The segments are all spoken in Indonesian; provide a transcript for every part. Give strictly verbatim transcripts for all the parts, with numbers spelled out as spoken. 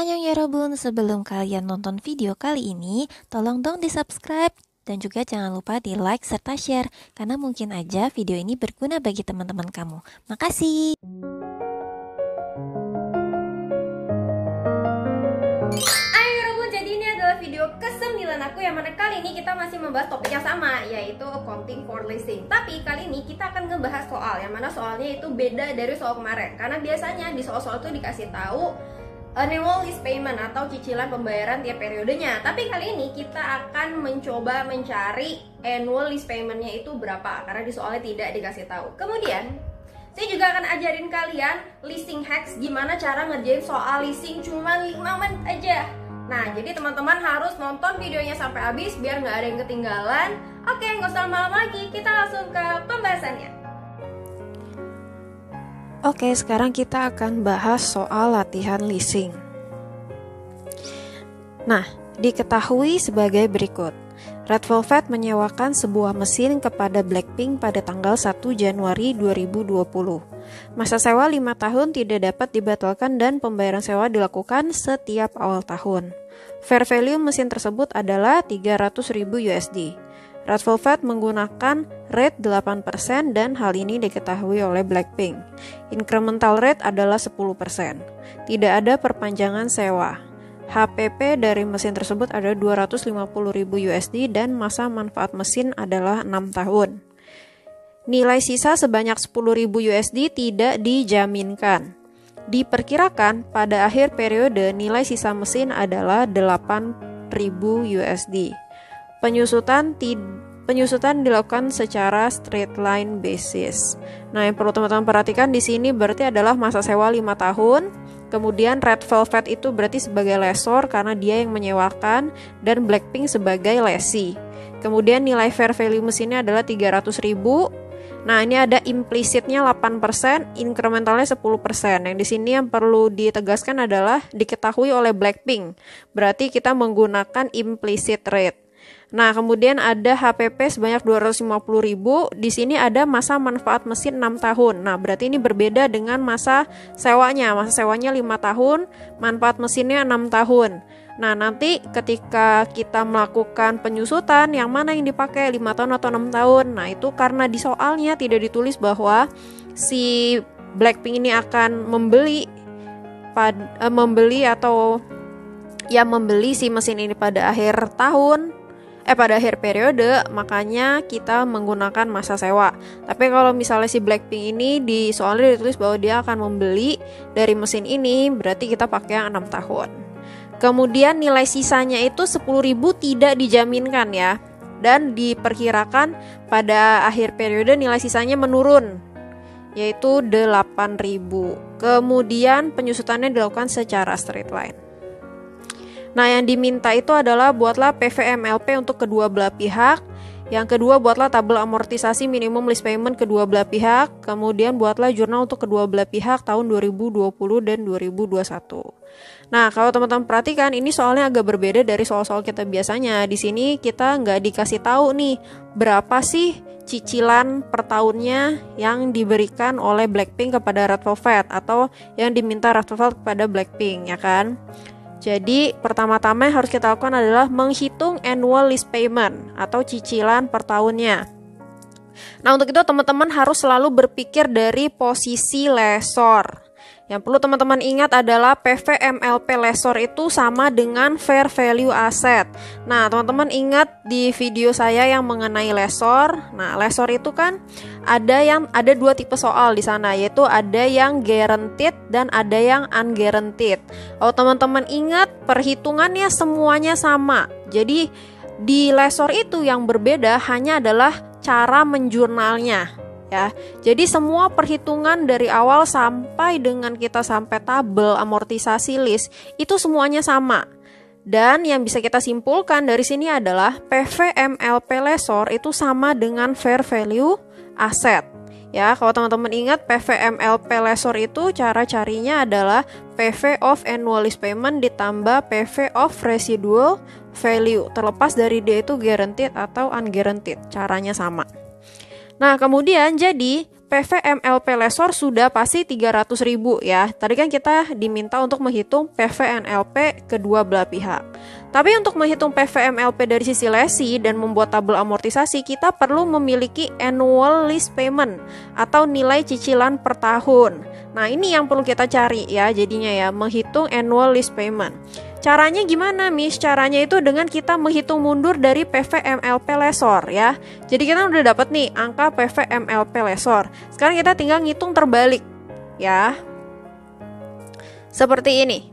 Annyeong Yorobun, sebelum kalian nonton video kali ini, tolong dong di subscribe dan juga jangan lupa di like serta share, karena mungkin aja video ini berguna bagi teman-teman kamu. Makasih. Ayo Yorobun, jadi ini adalah video kesembilan aku yang mana kali ini kita masih membahas topik yang sama, yaitu accounting for leasing. Tapi kali ini kita akan ngebahas soal yang mana soalnya itu beda dari soal kemarin, karena biasanya di soal-soal itu dikasih tahu annual lease payment atau cicilan pembayaran tiap periodenya. Tapi kali ini kita akan mencoba mencari annual lease paymentnya itu berapa, karena di soalnya tidak dikasih tahu. Kemudian saya juga akan ajarin kalian leasing hacks, gimana cara ngerjain soal leasing cuma lima menit aja. Nah, jadi teman-teman harus nonton videonya sampai habis biar nggak ada yang ketinggalan. Oke, nggak usah lama-lama lagi, kita langsung ke pembahasannya. Oke, sekarang kita akan bahas soal latihan leasing. Nah, diketahui sebagai berikut. Red Velvet menyewakan sebuah mesin kepada Blackpink pada tanggal satu Januari dua ribu dua puluh. Masa sewa lima tahun tidak dapat dibatalkan dan pembayaran sewa dilakukan setiap awal tahun. Fair value mesin tersebut adalah tiga ratus ribu U S D. Red Velvet menggunakan rate delapan persen dan hal ini diketahui oleh Blackpink. Incremental rate adalah sepuluh persen. Tidak ada perpanjangan sewa. H P P dari mesin tersebut ada dua ratus lima puluh ribu U S D dan masa manfaat mesin adalah enam tahun. Nilai sisa sebanyak sepuluh ribu U S D tidak dijaminkan. Diperkirakan pada akhir periode nilai sisa mesin adalah delapan ribu U S D. Penyusutan tid- penyusutan dilakukan secara straight line basis. Nah, yang perlu teman-teman perhatikan di sini berarti adalah masa sewa lima tahun. Kemudian Red Velvet itu berarti sebagai lessor karena dia yang menyewakan, dan Blackpink sebagai lessee. Kemudian nilai fair value mesinnya adalah tiga ratus ribu. Nah, ini ada implicitnya delapan persen, incrementalnya sepuluh persen. Yang di sini yang perlu ditegaskan adalah diketahui oleh Blackpink. Berarti kita menggunakan implicit rate. Nah, kemudian ada H P P sebanyak dua ratus lima puluh ribu. Di sini ada masa manfaat mesin enam tahun. Nah, berarti ini berbeda dengan masa sewanya. Masa sewanya lima tahun, manfaat mesinnya enam tahun. Nah, nanti ketika kita melakukan penyusutan, yang mana yang dipakai, lima tahun atau enam tahun? Nah, itu karena di soalnya tidak ditulis bahwa si Blackpink ini akan membeli pad, eh, membeli atau ya membeli si mesin ini pada akhir tahun. Eh pada akhir periode, makanya kita menggunakan masa sewa. Tapi kalau misalnya si Blackpink ini di soalnya ditulis bahwa dia akan membeli dari mesin ini, berarti kita pakai yang enam tahun. Kemudian nilai sisanya itu sepuluh ribu tidak dijaminkan ya. Dan diperkirakan pada akhir periode nilai sisanya menurun, yaitu delapan ribu. Kemudian penyusutannya dilakukan secara straight line. Nah, yang diminta itu adalah buatlah P V M L P untuk kedua belah pihak. Yang kedua, buatlah tabel amortisasi minimum lease payment kedua belah pihak. Kemudian buatlah jurnal untuk kedua belah pihak tahun dua ribu dua puluh dan dua ribu dua puluh satu. Nah, kalau teman-teman perhatikan, ini soalnya agak berbeda dari soal-soal kita biasanya. Di sini kita nggak dikasih tahu nih berapa sih cicilan per tahunnya yang diberikan oleh Blackpink kepada Red Velvet atau yang diminta Red Velvet kepada Blackpink, ya kan? Jadi pertama-tama yang harus kita lakukan adalah menghitung annual lease payment atau cicilan per tahunnya. Nah, untuk itu teman-teman harus selalu berpikir dari posisi lessor. Yang perlu teman-teman ingat adalah P V M L P lessor itu sama dengan fair value asset. Nah, teman-teman ingat di video saya yang mengenai lessor. Nah, lessor itu kan ada yang ada dua tipe soal di sana, yaitu ada yang guaranteed dan ada yang unguaranteed. Kalau teman-teman ingat, perhitungannya semuanya sama. Jadi di lessor itu yang berbeda hanya adalah cara menjurnalnya. Ya, jadi semua perhitungan dari awal sampai dengan kita sampai tabel amortisasi list itu semuanya sama. Dan yang bisa kita simpulkan dari sini adalah P V M L P lessor itu sama dengan fair value asset. Ya, kalau teman-teman ingat P V M L P lessor itu cara carinya adalah P V of annual lease payment ditambah P V of residual value. Terlepas dari dia itu guaranteed atau unguaranteed, caranya sama. Nah, kemudian jadi P P V M L P lesor sudah pasti tiga ratus ribu ya. Tadi kan kita diminta untuk menghitung P V M L P kedua belah pihak. Tapi untuk menghitung P V M L P dari sisi lesi dan membuat tabel amortisasi, kita perlu memiliki annual lease payment atau nilai cicilan per tahun. Nah, ini yang perlu kita cari ya, jadinya ya, menghitung annual lease payment. Caranya gimana, Miss? Caranya itu dengan kita menghitung mundur dari P V M L P lesor ya. Jadi kita udah dapat nih angka P V M L P lesor. Sekarang kita tinggal ngitung terbalik ya. Seperti ini.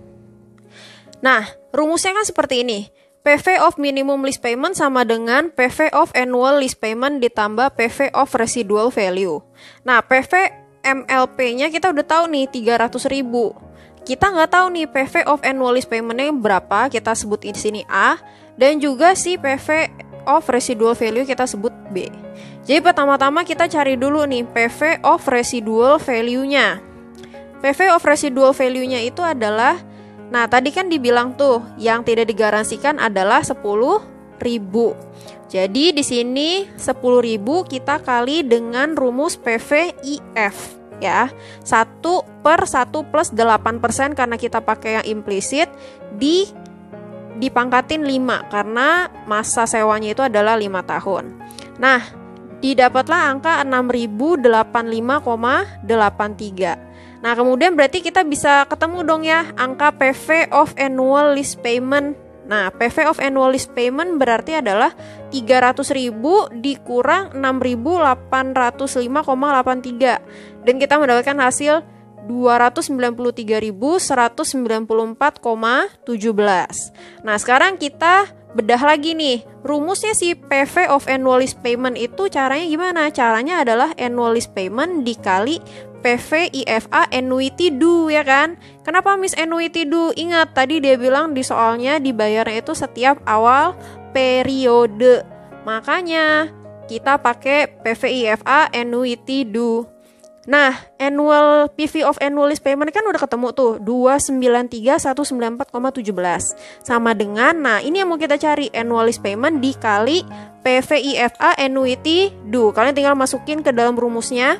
Nah, rumusnya kan seperti ini. P V of minimum lease payment sama dengan P V of annual lease payment ditambah P V of residual value. Nah, P V M L P-nya kita udah tahu nih tiga ratus ribu. Kita nggak tahu nih P V of annual lease payment-nya berapa, kita sebut di sini A, dan juga si P V of residual value kita sebut B. Jadi pertama-tama kita cari dulu nih P V of residual value-nya. P V of residual value-nya itu adalah, nah tadi kan dibilang tuh yang tidak digaransikan adalah sepuluh ribu. Jadi di sini sepuluh ribu kita kali dengan rumus P V I F. Ya, satu per satu plus delapan persen karena kita pakai yang implisit, di dipangkatin lima karena masa sewanya itu adalah lima tahun. Nah, didapatlah angka enam ribu delapan puluh lima koma delapan tiga. Nah, kemudian berarti kita bisa ketemu dong ya angka P V of annual lease payment. Nah, P V of annual lease payment berarti adalah tiga ratus ribu dikurang enam ribu delapan ratus lima koma delapan tiga. Dan kita mendapatkan hasil dua ratus sembilan puluh tiga ribu seratus sembilan puluh empat koma satu tujuh. Nah, sekarang kita bedah lagi nih. Rumusnya si P V of annual lease payment itu caranya gimana? Caranya adalah annual lease payment dikali P V I F A annuity due, ya kan? Kenapa Miss annuity due? Ingat tadi dia bilang di soalnya dibayarnya itu setiap awal periode. Makanya kita pakai P V I F A annuity due. Nah, annual P V of annual lease payment kan udah ketemu tuh dua ratus sembilan puluh tiga ribu seratus sembilan puluh empat koma satu tujuh. Sama dengan, nah ini yang mau kita cari, annual lease payment dikali P V I F A annuity due. Kalian tinggal masukin ke dalam rumusnya.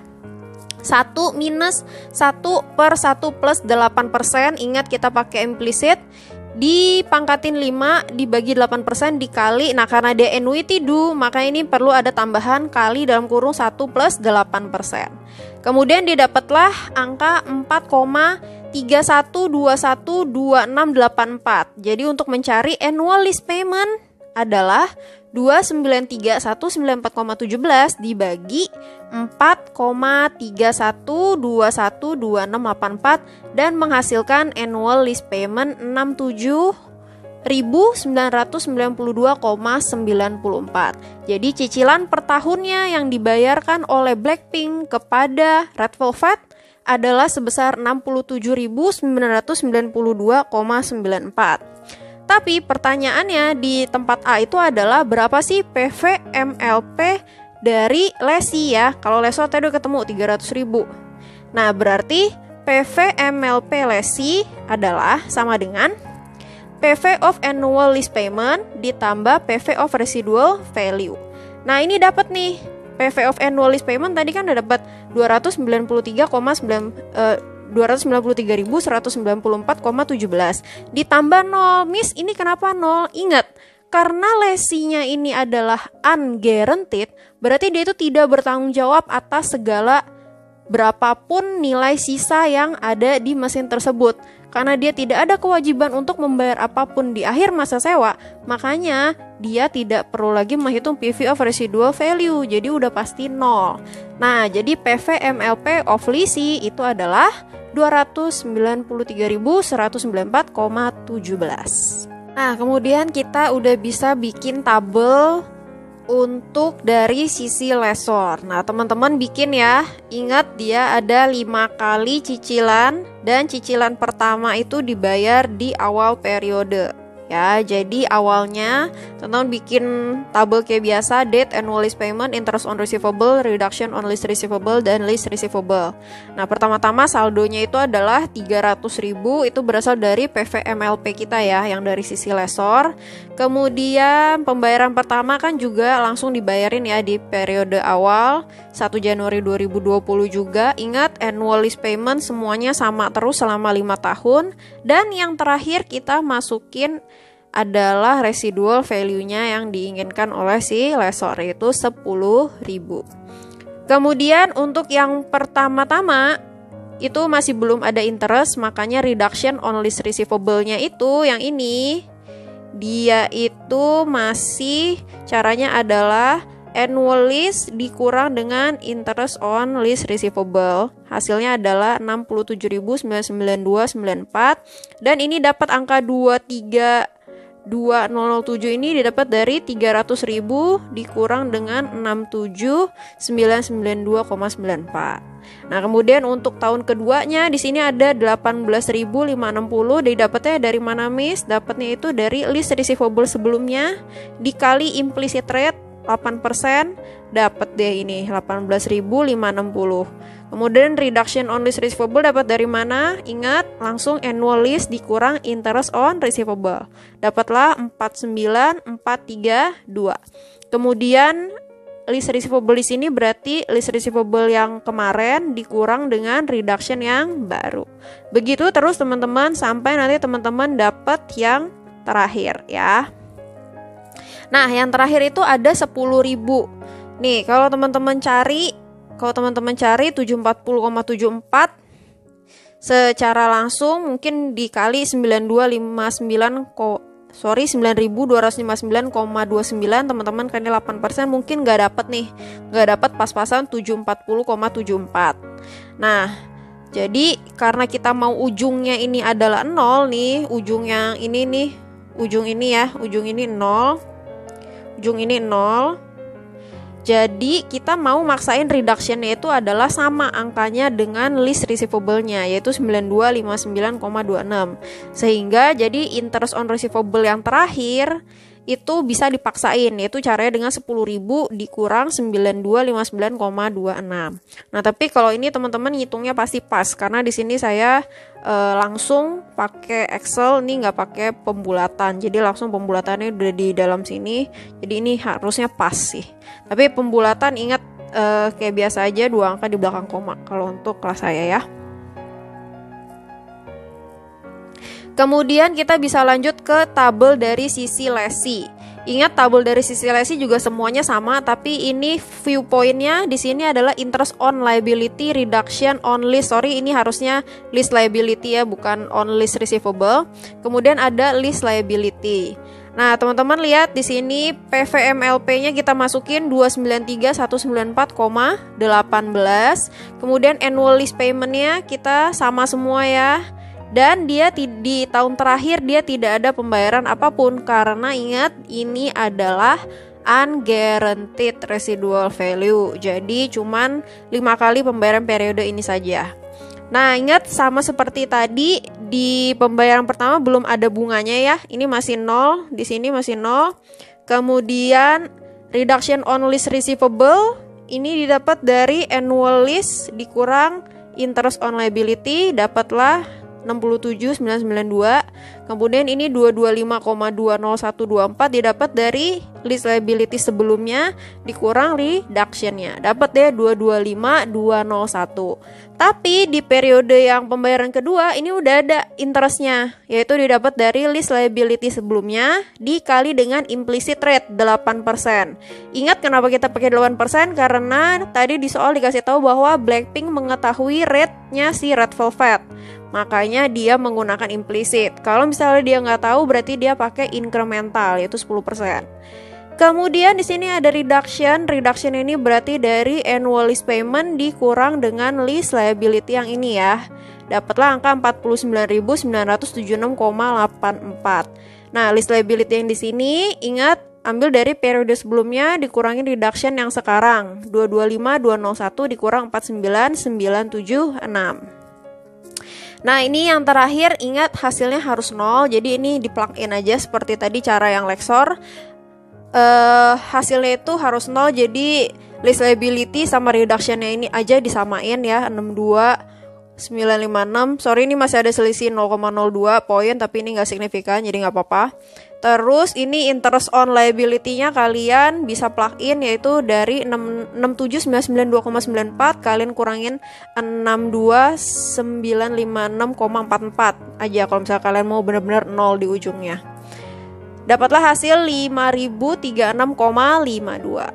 satu minus satu per satu plus delapan persen. Ingat kita pakai implisit. Dipangkatin lima dibagi delapan persen dikali. Nah, karena dia annuity due, maka ini perlu ada tambahan kali dalam kurung satu plus delapan persen. Kemudian didapatlah angka empat koma tiga satu dua satu dua enam delapan empat. Jadi untuk mencari annual lease payment adalah dua ratus sembilan puluh tiga ribu seratus sembilan puluh empat koma satu tujuh dibagi empat koma tiga satu dua satu dua enam delapan empat dan menghasilkan annual lease payment enam puluh tujuh ribu sembilan ratus sembilan puluh dua koma sembilan empat. Jadi cicilan per tahunnya yang dibayarkan oleh Blackpink kepada Red Velvet adalah sebesar enam puluh tujuh ribu sembilan ratus sembilan puluh dua koma sembilan empat. Tapi pertanyaannya di tempat A itu adalah berapa sih P V M L P dari lesi ya? Kalau lesor tadi udah ketemu tiga ratus ribu. Nah, berarti P V M L P lesi adalah sama dengan P V of annual lease payment ditambah P V of residual value. Nah, ini dapat nih P V of annual lease payment tadi kan udah dapat dua ratus sembilan puluh tiga koma sembilan uh, dua ratus sembilan puluh tiga ribu seratus sembilan puluh empat koma satu tujuh ditambah nol. Miss, ini kenapa nol? Ingat, karena lesinya ini adalah unguaranteed, berarti dia itu tidak bertanggung jawab atas segala berapapun nilai sisa yang ada di mesin tersebut. Karena dia tidak ada kewajiban untuk membayar apapun di akhir masa sewa, makanya dia tidak perlu lagi menghitung P V of residual value, jadi udah pasti nol. Nah, jadi P V M L P of leasee itu adalah dua ratus sembilan puluh tiga ribu seratus sembilan puluh empat koma satu tujuh. Nah, kemudian kita udah bisa bikin tabel untuk dari sisi lesor. Nah, teman-teman bikin ya. Ingat dia ada lima kali cicilan dan cicilan pertama itu dibayar di awal periode Ya, jadi awalnya teman-teman bikin tabel kayak biasa, date, annual lease payment, interest on receivable, reduction on lease receivable, dan lease receivable. Nah, pertama-tama saldonya itu adalah tiga ratus ribu, itu berasal dari P V M L P kita ya, yang dari sisi lessor. Kemudian pembayaran pertama kan juga langsung dibayarin ya di periode awal, satu Januari dua ribu dua puluh juga. Ingat, annual lease payment semuanya sama terus selama lima tahun. Dan yang terakhir kita masukin adalah residual value-nya yang diinginkan oleh si lessor, yaitu sepuluh ribu. Kemudian untuk yang pertama-tama itu masih belum ada interest, makanya reduction on lease receivable-nya itu yang ini, dia itu masih caranya adalah annual lease dikurang dengan interest on lease receivable. Hasilnya adalah enam puluh tujuh ribu sembilan ratus sembilan puluh dua koma sembilan empat, dan ini dapat angka dua tiga dua nol nol tujuh ini didapat dari tiga ratus ribu dikurang dengan enam puluh tujuh ribu sembilan ratus sembilan puluh dua koma sembilan empat. Nah, kemudian untuk tahun keduanya di sini ada delapan belas ribu lima ratus enam puluh. Didapatnya dari mana, Miss? Dapatnya itu dari lease receivable sebelumnya dikali implicit rate delapan persen, dapat deh ini delapan belas ribu lima ratus enam puluh. Kemudian reduction on lease receivable dapat dari mana? Ingat, langsung annual lease dikurang interest on receivable. Dapatlah empat puluh sembilan ribu empat ratus tiga puluh dua. Kemudian lease receivable di sini berarti lease receivable yang kemarin dikurang dengan reduction yang baru. Begitu terus teman-teman sampai nanti teman-teman dapat yang terakhir ya. Nah, yang terakhir itu ada sepuluh ribu. Nih, kalau teman-teman cari Kalau teman-teman cari tujuh ratus empat puluh koma tujuh empat secara langsung mungkin dikali sembilan ribu dua ratus lima puluh sembilan sorry sembilan ribu dua ratus lima puluh sembilan koma dua sembilan, teman-teman kan ini delapan persen mungkin nggak dapat nih. Nggak dapat pas-pasan tujuh ratus empat puluh koma tujuh empat. Nah, jadi karena kita mau ujungnya ini adalah nol nih, ujung yang ini nih, ujung ini ya, ujung ini nol. Ujung ini nol. Jadi kita mau maksain reduction-nya itu adalah sama angkanya dengan lease receivable-nya, yaitu sembilan ribu dua ratus lima puluh sembilan koma dua enam. Sehingga jadi interest on receivable yang terakhir itu bisa dipaksain, yaitu caranya dengan sepuluh ribu dikurang sembilan ribu dua ratus lima puluh sembilan koma dua enam. Nah, tapi kalau ini teman-teman ngitungnya pasti pas, karena di sini saya e, langsung pakai Excel, nih nggak pakai pembulatan. Jadi langsung pembulatannya udah di dalam sini. Jadi ini harusnya pas sih. Tapi pembulatan ingat e, kayak biasa aja dua angka di belakang koma kalau untuk kelas saya ya. Kemudian kita bisa lanjut ke tabel dari sisi lesi. Ingat, tabel dari sisi lesi juga semuanya sama, tapi ini viewpointnya di sini adalah interest on liability reduction on lease. Sorry, ini harusnya lease liability ya, bukan on lease receivable. Kemudian ada lease liability. Nah, teman-teman lihat di sini P V M L P-nya kita masukin dua ratus sembilan puluh tiga ribu seratus sembilan puluh empat koma satu delapan. Kemudian annual lease payment-nya kita sama semua ya. Dan dia di tahun terakhir dia tidak ada pembayaran apapun, karena ingat ini adalah unguaranteed residual value. Jadi cuman lima kali pembayaran periode ini saja. Nah, ingat sama seperti tadi di pembayaran pertama belum ada bunganya ya. Ini masih nol, di sini masih nol. Kemudian reduction on lease receivable ini didapat dari annual lease dikurang interest on liability, dapatlah enam puluh tujuh ribu sembilan ratus sembilan puluh dua. Kemudian ini dua ratus dua puluh lima koma dua nol satu dua empat didapat dari lease liability sebelumnya dikurang reduction-nya. Dapat deh dua ratus dua puluh lima ribu dua ratus satu. Tapi di periode yang pembayaran kedua ini udah ada interest-nya, yaitu didapat dari lease liability sebelumnya dikali dengan implicit rate delapan persen. Ingat kenapa kita pakai delapan persen? Karena tadi di soal dikasih tahu bahwa Blackpink mengetahui rate-nya si Red Velvet. Makanya dia menggunakan implicit. Kalau misalnya dia nggak tahu, berarti dia pakai incremental, yaitu sepuluh persen. Kemudian di sini ada reduction. Reduction ini berarti dari annual lease payment dikurang dengan lease liability yang ini ya. Dapatlah angka empat puluh sembilan ribu sembilan ratus tujuh puluh enam koma delapan empat. Nah, lease liability yang di sini ingat ambil dari periode sebelumnya dikurangin reduction yang sekarang. dua ratus dua puluh lima ribu dua ratus satu dikurang empat puluh sembilan ribu sembilan ratus tujuh puluh enam. Nah, ini yang terakhir, ingat hasilnya harus nol. Jadi ini di plug in aja seperti tadi cara yang Lexor. Uh, hasilnya itu harus nol, jadi list liability sama reductionnya ini aja disamain ya, enam puluh dua sembilan lima enam. Sorry, ini masih ada selisih nol koma nol dua poin, tapi ini nggak signifikan, jadi nggak apa-apa. Terus ini interest on liability-nya kalian bisa plug in, yaitu dari enam puluh tujuh sembilan sembilan dua koma sembilan empat kalian kurangin enam puluh dua sembilan lima enam koma empat empat aja kalau misalnya kalian mau benar-benar nol di ujungnya. Dapatlah hasil lima ribu tiga puluh enam koma lima dua.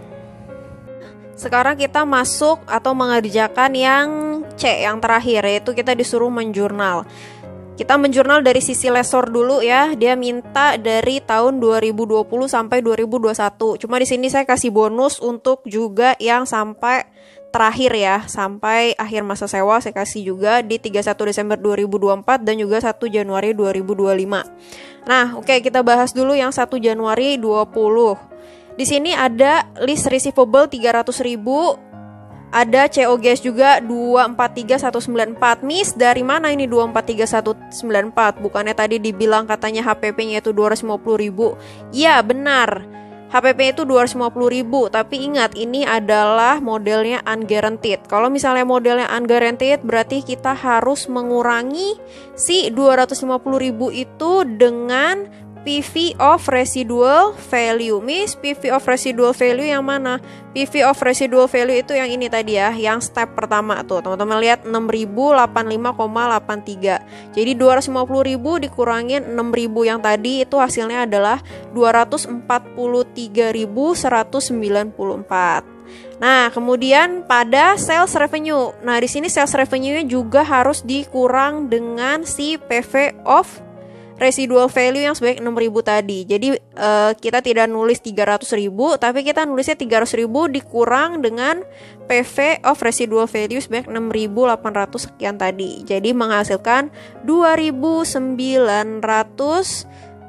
Sekarang kita masuk atau mengerjakan yang C, yang terakhir, yaitu kita disuruh menjurnal. Kita menjurnal dari sisi lessor dulu ya. Dia minta dari tahun dua ribu dua puluh sampai dua ribu dua puluh satu. Cuma di sini saya kasih bonus untuk juga yang sampai terakhir ya, sampai akhir masa sewa saya kasih juga di tiga puluh satu Desember dua ribu dua puluh empat dan juga satu Januari dua ribu dua puluh lima. Nah, oke, okay, kita bahas dulu yang satu Januari dua puluh. Di sini ada list receivable tiga ratus ribu. Ada C O G S juga dua empat tiga satu sembilan empat. Miss, dari mana ini dua empat tiga satu sembilan empat? Bukannya tadi dibilang katanya H P P-nya itu dua ratus lima puluh ribu. Ya, benar. H P P itu dua ratus lima puluh ribu, tapi ingat ini adalah modelnya unguaranteed. Kalau misalnya modelnya unguaranteed, berarti kita harus mengurangi si dua ratus lima puluh ribu itu dengan P V of residual value. Miss, P V of residual value yang mana? P V of residual value itu yang ini tadi ya, yang step pertama tuh. Teman-teman lihat enam ribu delapan puluh lima koma delapan tiga. Jadi dua ratus lima puluh ribu dikurangin enam ribu yang tadi, itu hasilnya adalah dua ratus empat puluh tiga ribu seratus sembilan puluh empat. Nah, kemudian pada sales revenue. Nah, di sini sales revenue-nya juga harus dikurang dengan si P V of residual value yang sebanyak enam ribu tadi. Jadi uh, kita tidak nulis tiga ratus ribu, tapi kita nulisnya tiga ratus ribu dikurang dengan P V of residual value sebanyak enam ribu delapan ratus sekian tadi. Jadi menghasilkan dua ribu sembilan ratus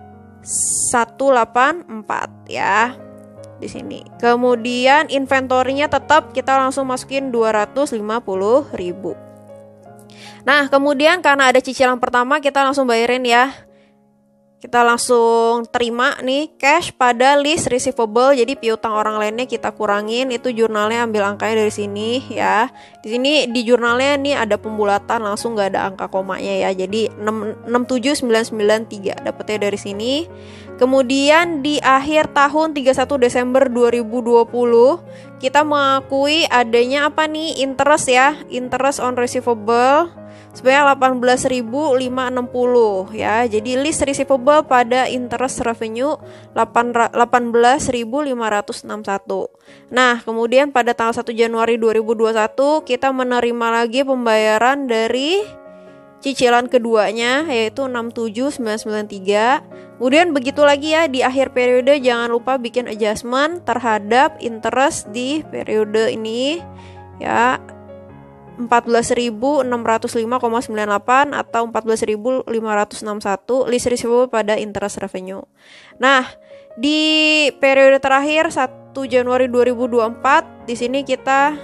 delapan puluh empat ya di sini. Kemudian inventorinya tetap kita langsung masukin dua ratus lima puluh ribu. Nah, kemudian karena ada cicilan pertama, kita langsung bayarin ya. Kita langsung terima nih cash pada list receivable. Jadi piutang orang lainnya kita kurangin, itu jurnalnya ambil angkanya dari sini ya. Di sini di jurnalnya nih ada pembulatan, langsung nggak ada angka komanya ya. Jadi enam tujuh sembilan sembilan tiga dapetnya dari sini. Kemudian di akhir tahun tiga puluh satu Desember dua ribu dua puluh kita mengakui adanya apa nih, interest ya, interest on receivable sebanyak delapan belas ribu lima ratus enam puluh ya. Jadi list receivable pada interest revenue delapan belas ribu lima ratus enam puluh satu. Nah, kemudian pada tanggal satu Januari dua ribu dua puluh satu kita menerima lagi pembayaran dari cicilan keduanya, yaitu enam tujuh sembilan sembilan tiga. Kemudian begitu lagi ya, di akhir periode jangan lupa bikin adjustment terhadap interest di periode ini ya, empat belas ribu enam ratus lima koma sembilan delapan atau empat belas ribu lima ratus enam puluh satu list receivable pada interest revenue. Nah, di periode terakhir satu Januari dua ribu dua puluh empat di sini kita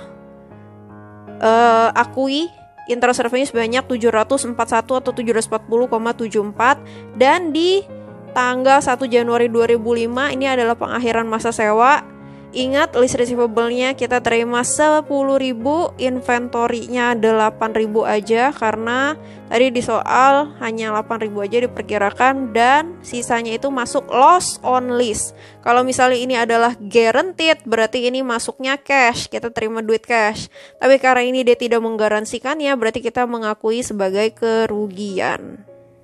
uh, akui interest revenue sebanyak tujuh ratus empat puluh satu atau tujuh ratus empat puluh koma tujuh empat, dan di tanggal satu Januari dua ribu lima ini adalah pengakhiran masa sewa. Ingat list receivable-nya kita terima sepuluh ribu, inventory-nya delapan ribu aja karena tadi di soal hanya delapan ribu aja diperkirakan, dan sisanya itu masuk loss on list. Kalau misalnya ini adalah guaranteed, berarti ini masuknya cash, kita terima duit cash. Tapi karena ini dia tidak menggaransikannya, berarti kita mengakui sebagai kerugian.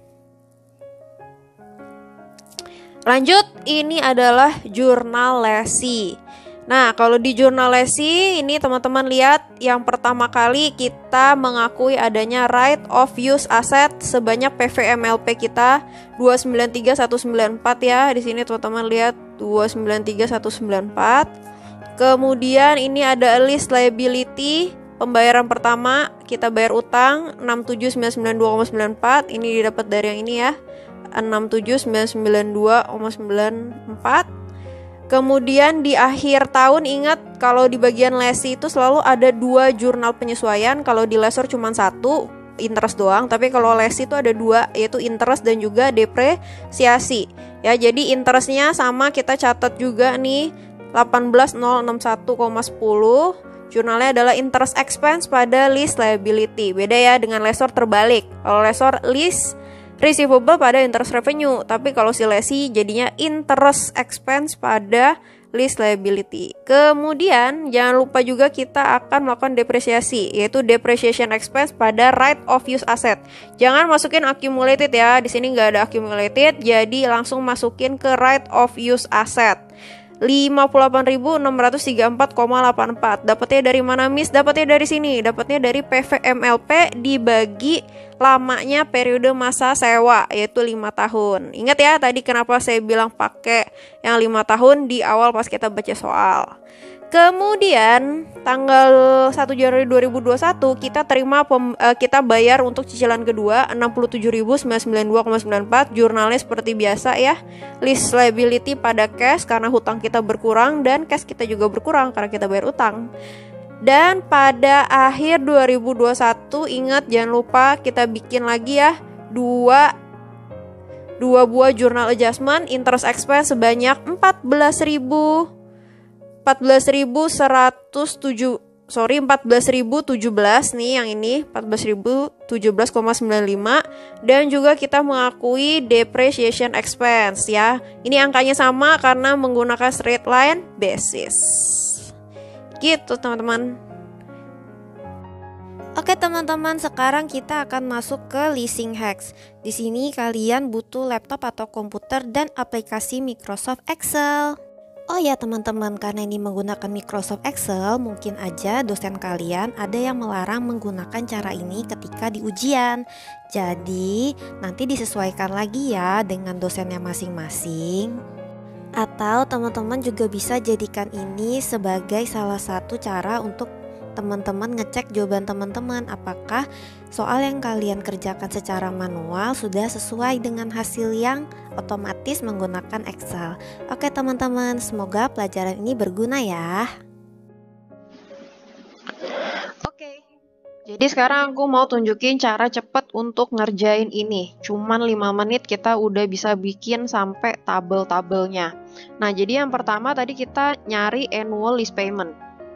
Lanjut, ini adalah jurnal lesi. Nah, kalau di jurnal lesi ini teman-teman lihat, yang pertama kali kita mengakui adanya right of use asset sebanyak P V M L P kita dua sembilan tiga satu sembilan empat ya. Di sini teman-teman lihat dua sembilan tiga satu sembilan empat. Kemudian ini ada list liability. Pembayaran pertama kita bayar utang enam tujuh sembilan sembilan dua koma sembilan empat. Ini didapat dari yang ini ya, enam tujuh sembilan sembilan dua koma sembilan empat. Kemudian di akhir tahun ingat kalau di bagian lesi itu selalu ada dua jurnal penyesuaian. Kalau di lessor cuma satu, interest doang, tapi kalau lesi itu ada dua, yaitu interest dan juga depresiasi. Ya, jadi interestnya sama kita catat juga nih delapan belas nol enam satu koma sepuluh. Jurnalnya adalah interest expense pada lease liability. Beda ya dengan lessor terbalik. Kalau lessor lease receivable pada interest revenue, tapi kalau si lesi jadinya interest expense pada lease liability. Kemudian jangan lupa juga kita akan melakukan depresiasi, yaitu depreciation expense pada right of use asset. Jangan masukin accumulated ya, di sini nggak ada accumulated, jadi langsung masukin ke right of use asset. lima puluh delapan ribu enam ratus tiga puluh empat koma delapan empat. Dapatnya dari mana, Miss? Dapatnya dari sini. Dapatnya dari P V M L P dibagi lamanya periode masa sewa, yaitu lima tahun. Ingat ya tadi kenapa saya bilang pakai yang lima tahun di awal pas kita baca soal. Kemudian tanggal satu Januari dua ribu dua puluh satu kita terima pem, uh, kita bayar untuk cicilan kedua enam puluh tujuh ribu sembilan ratus sembilan puluh dua koma sembilan empat. Jurnalnya seperti biasa ya. Lease liability pada cash karena hutang kita berkurang dan cash kita juga berkurang karena kita bayar utang. Dan pada akhir dua ribu dua puluh satu ingat jangan lupa kita bikin lagi ya dua dua buah journal adjustment interest expense sebanyak empat belas ribu empat belas ribu seratus tujuh sorry empat belas ribu tujuh belas nih yang ini empat belas ribu tujuh belas koma sembilan lima, dan juga kita mengakui depreciation expense ya. Ini angkanya sama karena menggunakan straight line basis. Gitu teman-teman. Oke teman-teman, sekarang kita akan masuk ke leasing hacks. Di sini kalian butuh laptop atau komputer dan aplikasi Microsoft Excel. Oh ya teman-teman, karena ini menggunakan Microsoft Excel, mungkin aja dosen kalian ada yang melarang menggunakan cara ini ketika di ujian. Jadi nanti disesuaikan lagi ya dengan dosennya masing-masing. Atau teman-teman juga bisa jadikan ini sebagai salah satu cara untuk teman-teman ngecek jawaban teman-teman apakah soal yang kalian kerjakan secara manual sudah sesuai dengan hasil yang otomatis menggunakan Excel. Oke teman-teman, semoga pelajaran ini berguna ya. Oke, jadi sekarang aku mau tunjukin cara cepat untuk ngerjain ini. Cuman lima menit kita udah bisa bikin sampai tabel-tabelnya. Nah, jadi yang pertama tadi kita nyari annual lease payment,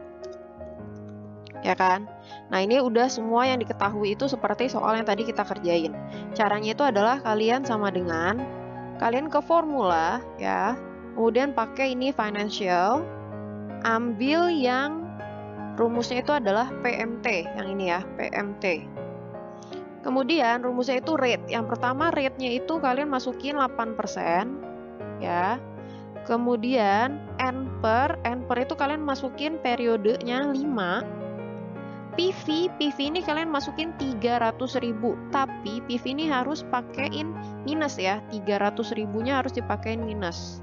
ya kan? Nah, ini udah semua yang diketahui itu seperti soal yang tadi kita kerjain. Caranya itu adalah kalian sama dengan kalian ke formula ya, kemudian pakai ini financial, ambil yang rumusnya itu adalah P M T, yang ini ya, P M T. Kemudian rumusnya itu rate. Yang pertama rate-nya itu kalian masukin delapan persen ya. Kemudian N per, N per itu kalian masukin periodenya lima. P V, P V ini kalian masukin tiga ratus ribu, tapi P V ini harus pakein minus ya, tiga ratus ribunya harus dipakein minus.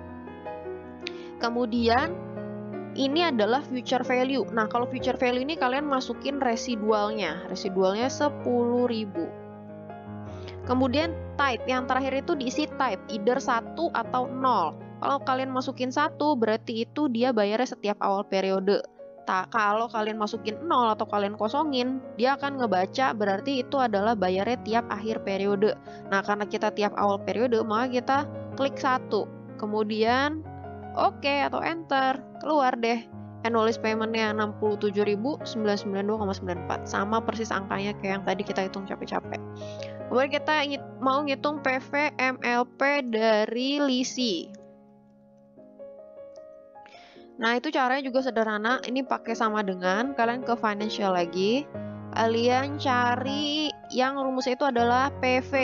Kemudian ini adalah future value. Nah, kalau future value ini kalian masukin residualnya, residualnya sepuluh ribu. Kemudian type, yang terakhir itu diisi type, either satu atau nol. Kalau kalian masukin satu, berarti itu dia bayarnya setiap awal periode. Kalau kalian masukin nol atau kalian kosongin, dia akan ngebaca berarti itu adalah bayarnya tiap akhir periode. Nah, karena kita tiap awal periode, maka kita klik satu. Kemudian oke okay, atau enter, keluar deh annual lease payment-nya enam puluh tujuh ribu sembilan ratus sembilan puluh dua koma sembilan empat. Sama persis angkanya kayak yang tadi kita hitung capek-capek. Kemudian kita mau ngitung P V M L P dari leasing. Nah, itu caranya juga sederhana. Ini pakai sama dengan kalian ke financial lagi. Kalian cari yang rumusnya itu adalah P V.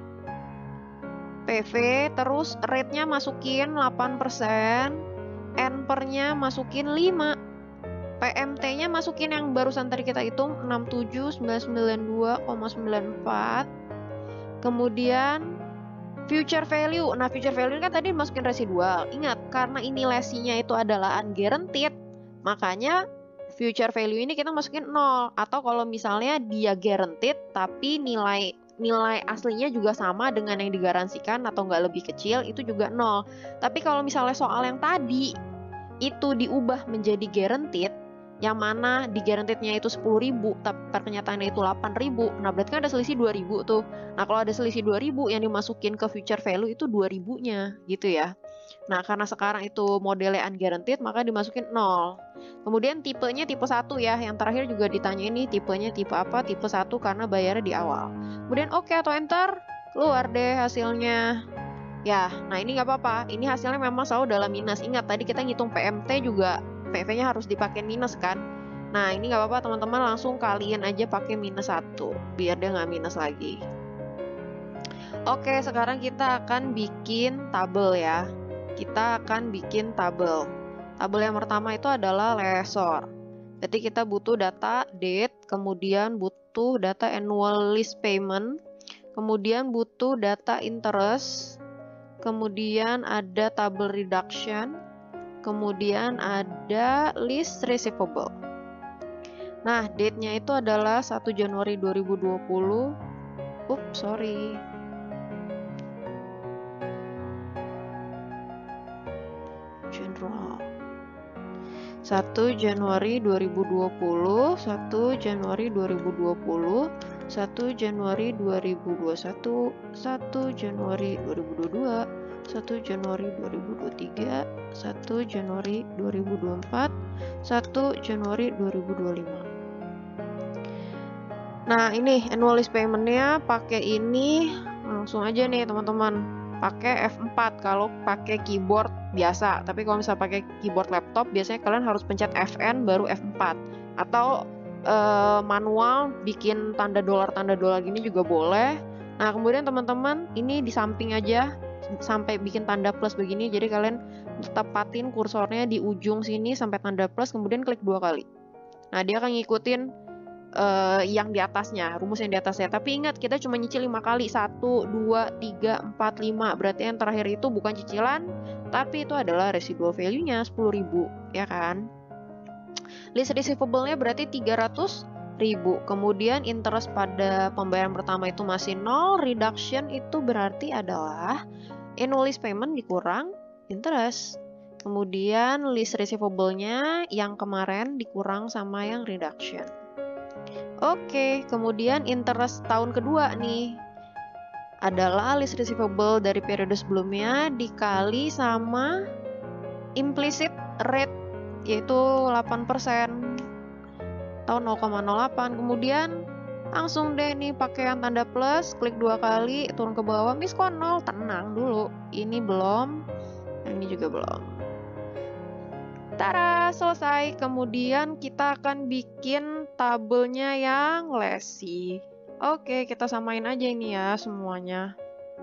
P V, terus rate-nya masukin delapan persen, N per-nya masukin lima. P M T-nya masukin yang barusan tadi kita hitung enam puluh tujuh sembilan ratus sembilan puluh dua koma sembilan empat. Kemudian future value. Nah, future value kan tadi masukin residual. Ingat, karena ini lesinya itu adalah unguaranteed, makanya future value ini kita masukin nol. Atau kalau misalnya dia guaranteed tapi nilai nilai aslinya juga sama dengan yang digaransikan atau nggak lebih kecil, itu juga nol. Tapi kalau misalnya soal yang tadi itu diubah menjadi guaranteed, yang mana di guaranteed-nya itu sepuluh ribu tapi per kenyataannya itu delapan ribu. Nah, berarti kan ada selisih dua ribu tuh. Nah, kalau ada selisih dua ribu yang dimasukin ke future value itu dua ribunya gitu ya. Nah, karena sekarang itu modelnya unguaranteed, maka dimasukin nol. Kemudian tipenya tipe satu ya, yang terakhir juga ditanya ini tipenya tipe apa, tipe satu karena bayarnya di awal. Kemudian oke okay atau enter, keluar deh hasilnya. Ya, nah ini nggak apa-apa, ini hasilnya memang selalu dalam minus. Ingat tadi kita ngitung P M T juga P V-nya harus dipakai minus kan. Nah, ini nggak apa-apa teman-teman, langsung kalian aja pakai minus satu, biar dia nggak minus lagi. Oke, sekarang kita akan bikin tabel ya. Kita akan bikin tabel. Tabel yang pertama itu adalah lessor. Jadi kita butuh data date, kemudian butuh data annual lease payment, kemudian butuh data interest, kemudian ada tabel reduction, kemudian ada list receivable. Nah, date-nya itu adalah satu Januari dua ribu dua puluh. Ups, sorry. General. satu Januari dua ribu dua puluh, satu Januari dua ribu dua puluh, satu Januari dua ribu dua puluh satu, satu Januari dua ribu dua puluh dua, satu Januari dua ribu dua puluh tiga, satu Januari dua ribu dua puluh empat, satu Januari dua ribu dua puluh lima. Nah, ini annual lease payment-nya pakai ini, langsung aja nih teman-teman, pakai F empat kalau pakai keyboard biasa. Tapi kalau misalnya pakai keyboard laptop, biasanya kalian harus pencet F N baru F empat. Atau uh, manual bikin tanda dolar tanda dolar gini juga boleh. Nah, kemudian teman-teman ini di samping aja sampai bikin tanda plus begini. Jadi kalian tepatin kursornya di ujung sini sampai tanda plus, kemudian klik dua kali. Nah, dia akan ngikutin uh, yang di atasnya, rumus yang di atasnya. Tapi ingat, kita cuma nyicil lima kali. satu, dua, tiga, empat, lima. Berarti yang terakhir itu bukan cicilan, tapi itu adalah residual value-nya sepuluh ribu, ya kan? List receivable-nya berarti tiga ratus ribu. Kemudian interest pada pembayaran pertama itu masih nol. Reduction itu berarti adalah annual lease payment dikurang interest. Kemudian list receivable-nya yang kemarin dikurang sama yang reduction. Oke, kemudian interest tahun kedua nih adalah list receivable dari periode sebelumnya dikali sama implicit rate, yaitu delapan persen tahun nol koma nol delapan. Kemudian langsung deh nih pakai yang tanda plus, klik dua kali, turun ke bawah. Miss kok nol? Tenang dulu, ini belum, yang ini juga belum. Tara, selesai. Kemudian kita akan bikin tabelnya yang lessee. Oke, kita samain aja ini ya semuanya.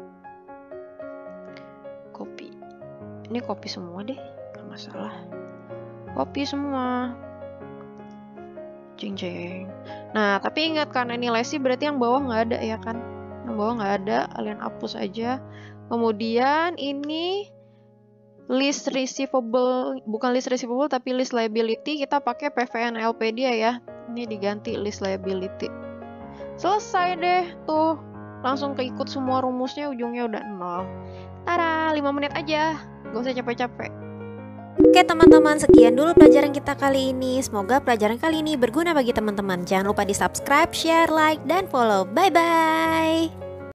Copy. Ini copy semua deh, gak masalah. Copy semua. Jeng jeng. Nah, tapi ingat karena ini lessee berarti yang bawah nggak ada ya kan? Yang bawah nggak ada, kalian hapus aja. Kemudian ini list receivable, bukan list receivable tapi list liability, kita pakai P V N L P dia ya. Ini diganti list liability. Selesai deh tuh, langsung keikut semua rumusnya, ujungnya udah nol. Tara, lima menit aja, gak usah capek-capek. Oke teman-teman, sekian dulu pelajaran kita kali ini. Semoga pelajaran kali ini berguna bagi teman-teman. Jangan lupa di subscribe, share, like, dan follow. Bye-bye.